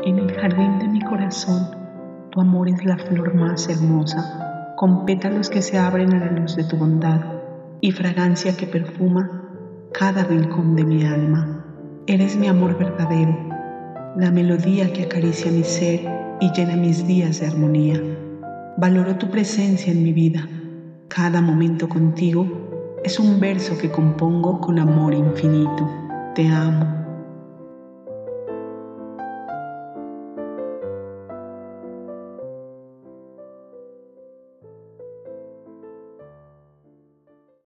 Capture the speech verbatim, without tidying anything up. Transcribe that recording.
En el jardín de mi corazón, tu amor es la flor más hermosa, con pétalos que se abren a la luz de tu bondad y fragancia que perfuma cada rincón de mi alma. Eres mi amor verdadero, la melodía que acaricia mi ser y llena mis días de armonía. Valoro tu presencia en mi vida. Cada momento contigo es un verso que compongo con amor infinito. Te amo.